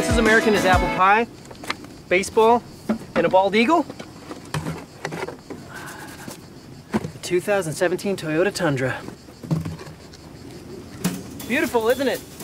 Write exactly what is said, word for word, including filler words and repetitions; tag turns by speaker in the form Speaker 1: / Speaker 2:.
Speaker 1: Just as American as apple pie, baseball, and a bald eagle. The two thousand seventeen Toyota Tundra. Beautiful, isn't it?